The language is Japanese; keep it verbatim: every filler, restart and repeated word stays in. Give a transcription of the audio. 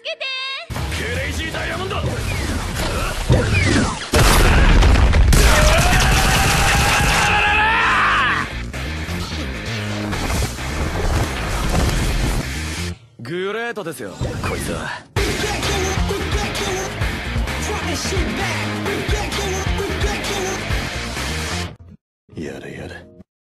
て。 クレイジーダイヤモンド。グレートですよこいつは。